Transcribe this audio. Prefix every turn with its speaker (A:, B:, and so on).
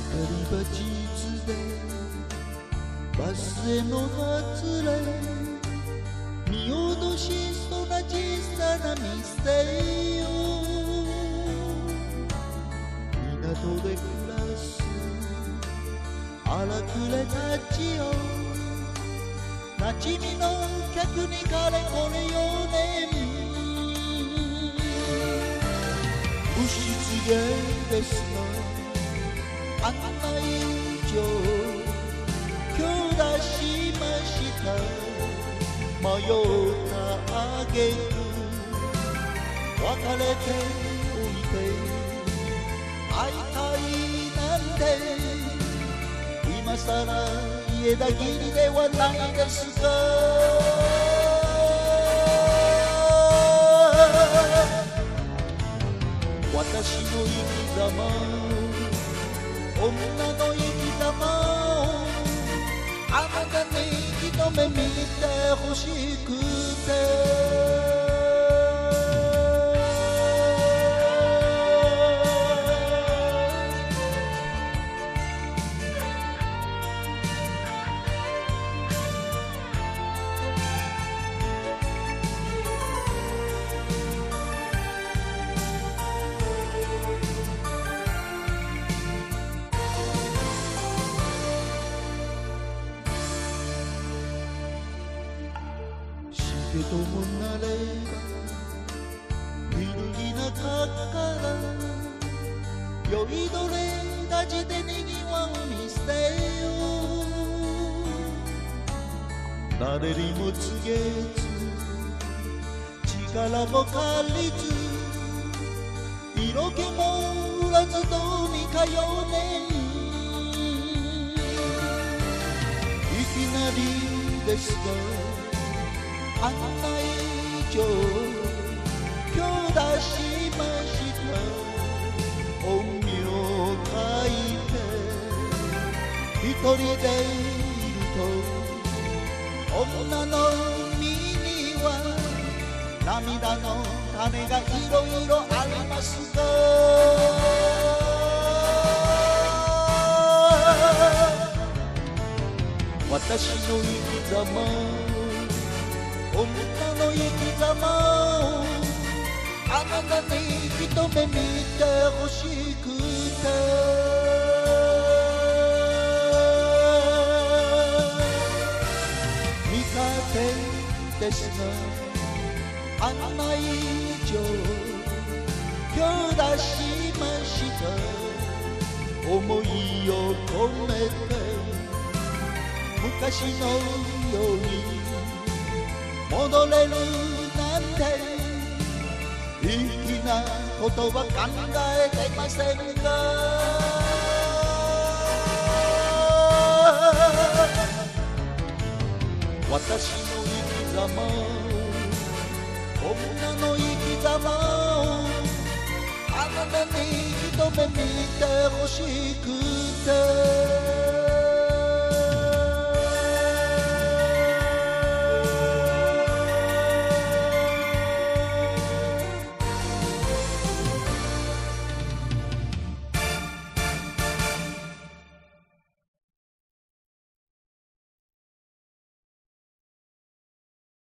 A: ば地図でバスへの外れ見落としそうな小さな店よ港で暮らす荒くれたちよ馴染みの客にかれこれ4年不失礼ですが案内状今日出しました迷ったあげく別れておいて会いたいなんて今さら家だきりではないですか私の生き様女の生き様をあなたに一目見てほしくてけともなればビルギなかから酔いどれたちでにぎわう店よ誰にも告げず力も借りず色気も売らずどうにか4年いきなりですが案内状今日出しました本名書いて一人でいると女の身には涙の種がいろいろありますが私の生き様女の生き様をあなたに一目見てほしくて見かけですが案内状今日出しました思いを込めて昔のように戻れるなんて粋なことは考えてませんが私の生き様女の生き様をあなたに一目見てほしくて